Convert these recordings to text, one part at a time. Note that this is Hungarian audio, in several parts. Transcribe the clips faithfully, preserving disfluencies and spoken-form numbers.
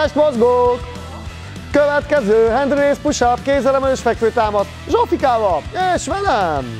test mozgók. Következő hand raise push-up, kézzel fekvőtámasz Zsófikával és velem.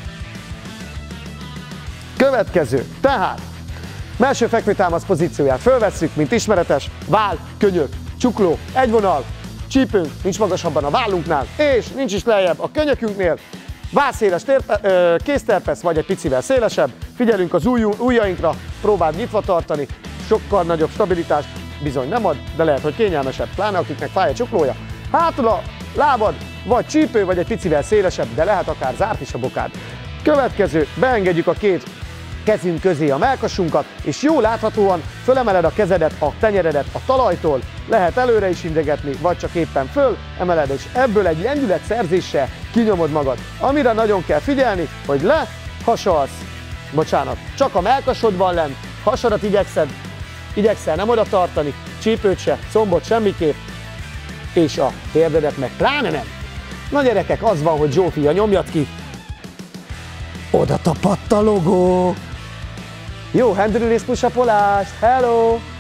Következő, tehát mellső fekvőtámasz pozícióját fölvesszük, mint ismeretes, váll, könyök, csukló, egy vonal, csípünk, nincs magasabban a vállunknál, és nincs is lejjebb a könyökünknél. Vállszéles kézterpesz, vagy egy picivel szélesebb, figyelünk az ujj, ujjainkra, próbáld nyitva tartani, sokkal nagyobb stabilitást bizony nem ad, de lehet, hogy kényelmesebb, pláne akiknek fáj a csuklója. Hátul a lábad, vagy csípő, vagy egy picivel szélesebb, de lehet akár zárt is a bokád. Következő, beengedjük a két kezünk közé a mellkasunkat, és jól láthatóan fölemeled a kezedet, a tenyeredet a talajtól, lehet előre is integetni, vagy csak éppen föl emeled, és ebből egy lendületszerzéssel kinyomod magad. Amire nagyon kell figyelni, hogy lehasalsz, bocsánat, csak a mellkasod van lent, hasadat igyekszed, igyekszel nem oda tartani, csípőt se, combot semmiképp, és a térdedet meg pláne nem. Na gyerekek, az van, hogy Zsófia nyomjad ki, oda tapadt a logó. Jó hand release push-upolást, hello!